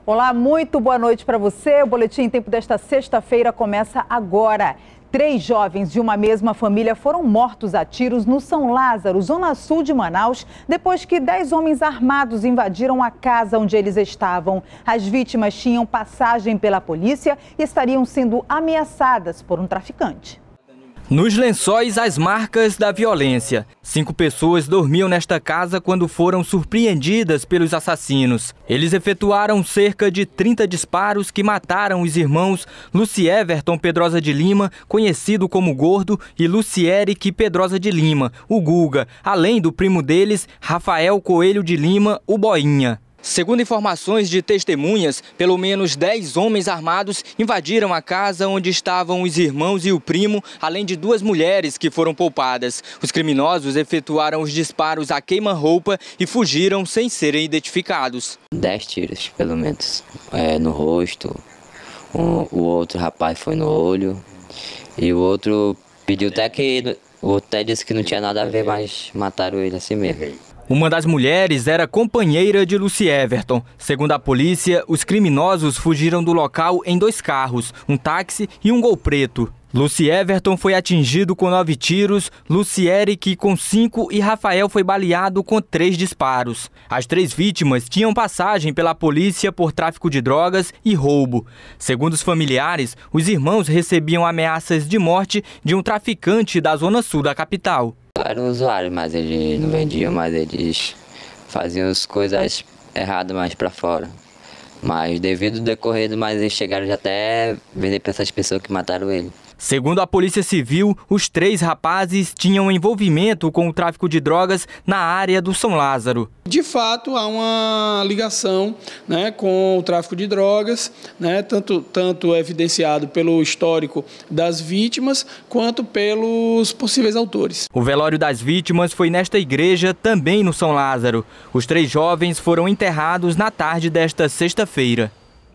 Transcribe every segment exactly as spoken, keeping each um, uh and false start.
Olá, muito boa noite para você. O Boletim em Tempo desta sexta-feira começa agora. Três jovens de uma mesma família foram mortos a tiros no São Lázaro, zona sul de Manaus, depois que dez homens armados invadiram a casa onde eles estavam. As vítimas tinham passagem pela polícia e estariam sendo ameaçadas por um traficante. Nos Lençóis, as marcas da violência. Cinco pessoas dormiam nesta casa quando foram surpreendidas pelos assassinos. Eles efetuaram cerca de trinta disparos que mataram os irmãos Lucieverton Pedrosa de Lima, conhecido como Gordo, e Lucieric Pedrosa de Lima, o Guga, além do primo deles, Rafael Coelho de Lima, o Boinha. Segundo informações de testemunhas, pelo menos dez homens armados invadiram a casa onde estavam os irmãos e o primo, além de duas mulheres que foram poupadas. Os criminosos efetuaram os disparos a queima-roupa e fugiram sem serem identificados. Dez tiros, pelo menos, é, no rosto. O, o outro rapaz foi no olho. E o outro pediu até que... O outro até disse que não tinha nada a ver, mas mataram ele assim mesmo. Uma das mulheres era companheira de Lucieverton. Segundo a polícia, os criminosos fugiram do local em dois carros, um táxi e um Gol preto. Lucieverton foi atingido com nove tiros, Lucieric com cinco e Rafael foi baleado com três disparos. As três vítimas tinham passagem pela polícia por tráfico de drogas e roubo. Segundo os familiares, os irmãos recebiam ameaças de morte de um traficante da zona sul da capital. Eram usuários, mas eles não vendiam, mas eles faziam as coisas erradas mais para fora. Mas devido ao decorrer, mas eles chegaram já até vender para essas pessoas que mataram ele. Segundo a Polícia Civil, os três rapazes tinham envolvimento com o tráfico de drogas na área do São Lázaro. De fato, há uma ligação, né, com o tráfico de drogas, né, tanto, tanto evidenciado pelo histórico das vítimas, quanto pelos possíveis autores. O velório das vítimas foi nesta igreja, também no São Lázaro. Os três jovens foram enterrados na tarde desta sexta-feira.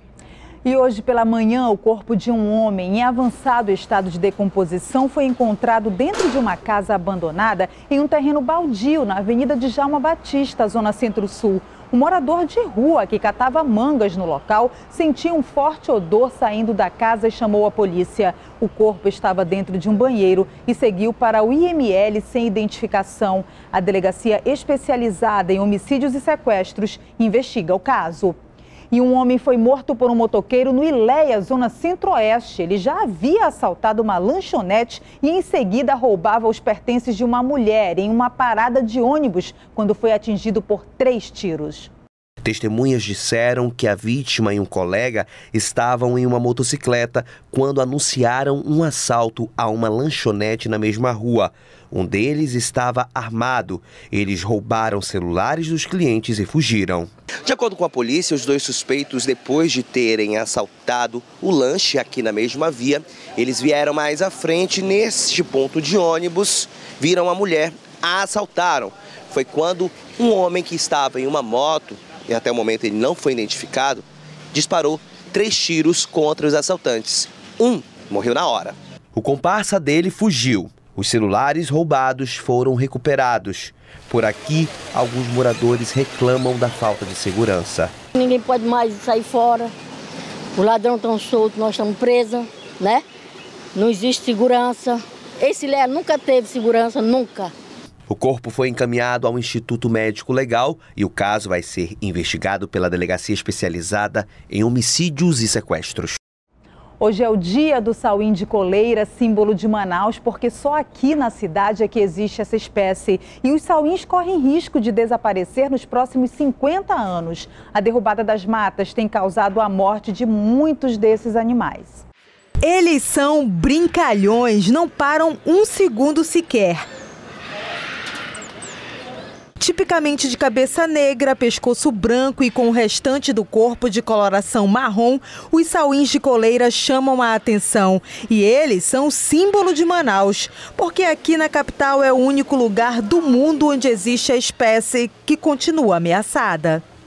E hoje pela manhã, o corpo de um homem em avançado estado de decomposição foi encontrado dentro de uma casa abandonada em um terreno baldio na Avenida Djalma Batista, zona centro-sul. Um morador de rua que catava mangas no local sentiu um forte odor saindo da casa e chamou a polícia. O corpo estava dentro de um banheiro e seguiu para o I M L sem identificação. A delegacia especializada em homicídios e sequestros investiga o caso. E um homem foi morto por um motoqueiro no Ileia, zona centro-oeste. Ele já havia assaltado uma lanchonete e em seguida roubava os pertences de uma mulher em uma parada de ônibus quando foi atingido por três tiros. Testemunhas disseram que a vítima e um colega estavam em uma motocicleta quando anunciaram um assalto a uma lanchonete na mesma rua. Um deles estava armado. Eles roubaram celulares dos clientes e fugiram. De acordo com a polícia, os dois suspeitos, depois de terem assaltado o lanche aqui na mesma via, eles vieram mais à frente, neste ponto de ônibus, viram a mulher, a assaltaram. Foi quando um homem que estava em uma moto, e até o momento ele não foi identificado, disparou três tiros contra os assaltantes. Um morreu na hora. O comparsa dele fugiu. Os celulares roubados foram recuperados. Por aqui, alguns moradores reclamam da falta de segurança. Ninguém pode mais sair fora. Os ladrões estão soltos, nós estamos presos, né? Não existe segurança. Esse Ileia nunca teve segurança, nunca. O corpo foi encaminhado ao Instituto Médico Legal e o caso vai ser investigado pela Delegacia Especializada em Homicídios e Sequestros. Hoje é o dia do sauim de coleira, símbolo de Manaus, porque só aqui na cidade é que existe essa espécie. E os sauins correm risco de desaparecer nos próximos cinquenta anos. A derrubada das matas tem causado a morte de muitos desses animais. Eles são brincalhões, não param um segundo sequer. Tipicamente de cabeça negra, pescoço branco e com o restante do corpo de coloração marrom, os sauins de coleira chamam a atenção. E eles são o símbolo de Manaus, porque aqui na capital é o único lugar do mundo onde existe a espécie que continua ameaçada.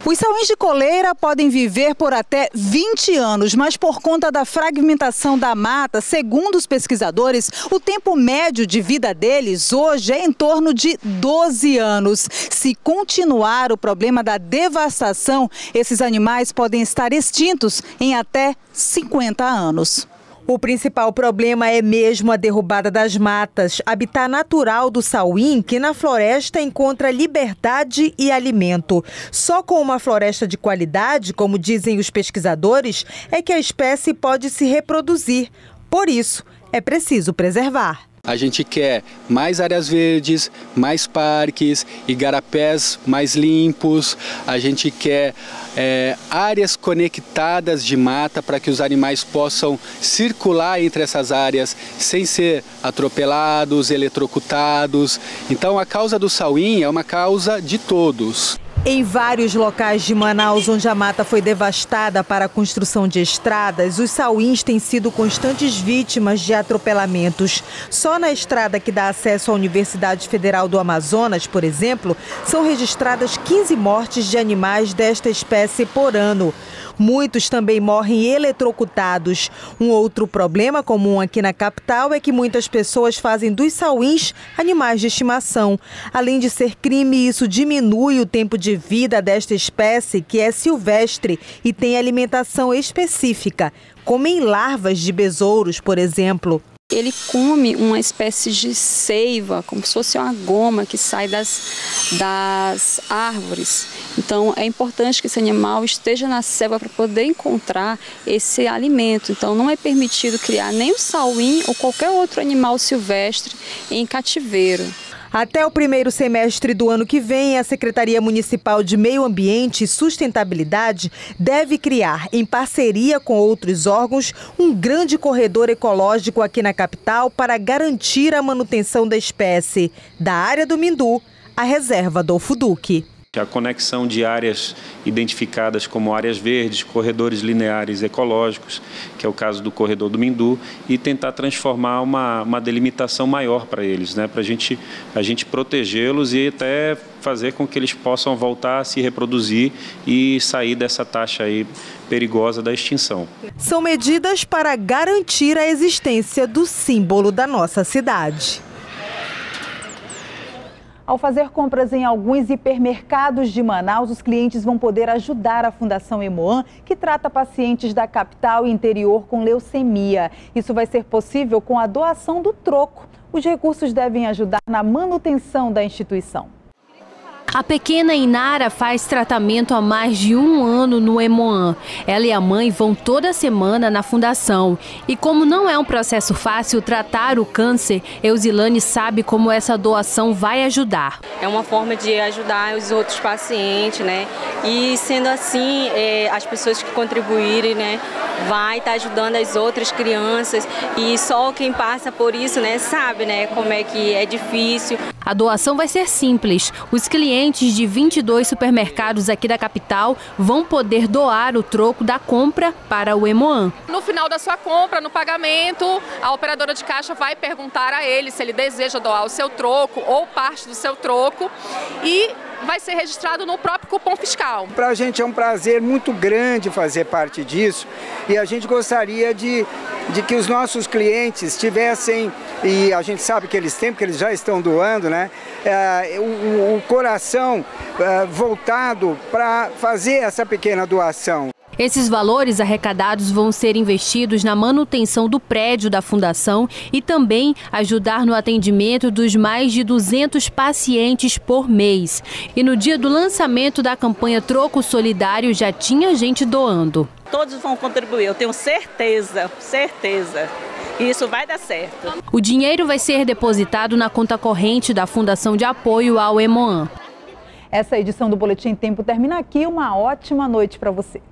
Os sauíns de coleira podem viver por até vinte anos, mas por conta da fragmentação da mata, segundo os pesquisadores, o tempo médio de vida deles hoje é em torno de doze anos. Se continuar o problema da devastação, esses animais podem estar extintos em até cinquenta anos. O principal problema é mesmo a derrubada das matas, habitat natural do sauim, que na floresta encontra liberdade e alimento. Só com uma floresta de qualidade, como dizem os pesquisadores, é que a espécie pode se reproduzir. Por isso, é preciso preservar. A gente quer mais áreas verdes, mais parques, igarapés mais limpos. A gente quer é, áreas conectadas de mata para que os animais possam circular entre essas áreas sem ser atropelados, eletrocutados. Então a causa do sauim é uma causa de todos. Em vários locais de Manaus, onde a mata foi devastada para a construção de estradas, os sauíns têm sido constantes vítimas de atropelamentos. Só na estrada que dá acesso à Universidade Federal do Amazonas, por exemplo, são registradas quinze mortes de animais desta espécie por ano. Muitos também morrem eletrocutados. Um outro problema comum aqui na capital é que muitas pessoas fazem dos sauíns animais de estimação. Além de ser crime, isso diminui o tempo de vida desta espécie, que é silvestre e tem alimentação específica. Comem larvas de besouros, por exemplo. Ele come uma espécie de seiva, como se fosse uma goma que sai das, das árvores. Então é importante que esse animal esteja na selva para poder encontrar esse alimento. Então não é permitido criar nem o sauim ou qualquer outro animal silvestre em cativeiro. Até o primeiro semestre do ano que vem, a Secretaria Municipal de Meio Ambiente e Sustentabilidade deve criar, em parceria com outros órgãos, um grande corredor ecológico aqui na capital para garantir a manutenção da espécie. Da área do Mindu, a reserva Adolfo Duque. A conexão de áreas identificadas como áreas verdes, corredores lineares ecológicos, que é o caso do corredor do Mindu, e tentar transformar uma, uma delimitação maior para eles, né? Para a gente, a gente protegê-los e até fazer com que eles possam voltar a se reproduzir e sair dessa taxa aí perigosa da extinção. São medidas para garantir a existência do símbolo da nossa cidade. Ao fazer compras em alguns hipermercados de Manaus, os clientes vão poder ajudar a Fundação Emoan, que trata pacientes da capital e interior com leucemia. Isso vai ser possível com a doação do troco. Os recursos devem ajudar na manutenção da instituição. A pequena Inara faz tratamento há mais de um ano no Emoan. Ela e a mãe vão toda semana na fundação. E como não é um processo fácil tratar o câncer, Eusilane sabe como essa doação vai ajudar. É uma forma de ajudar os outros pacientes, né? E sendo assim, é, as pessoas que contribuírem, né, vai estar ajudando as outras crianças. E só quem passa por isso, né, sabe, né, como é que é difícil. A doação vai ser simples. Os clientes de vinte e dois supermercados aqui da capital vão poder doar o troco da compra para o Emoan. No final da sua compra, no pagamento, a operadora de caixa vai perguntar a ele se ele deseja doar o seu troco ou parte do seu troco e vai ser registrado no próprio cupom fiscal. Para a gente é um prazer muito grande fazer parte disso e a gente gostaria de, de que os nossos clientes tivessem, e a gente sabe que eles têm, porque eles já estão doando, né, é, o, o coração é, voltado para fazer essa pequena doação. Esses valores arrecadados vão ser investidos na manutenção do prédio da fundação e também ajudar no atendimento dos mais de duzentos pacientes por mês. E no dia do lançamento da campanha Troco Solidário já tinha gente doando. Todos vão contribuir, eu tenho certeza, certeza. Isso vai dar certo. O dinheiro vai ser depositado na conta corrente da Fundação de Apoio ao Emoan. Essa edição do Boletim Tempo termina aqui. Uma ótima noite para você.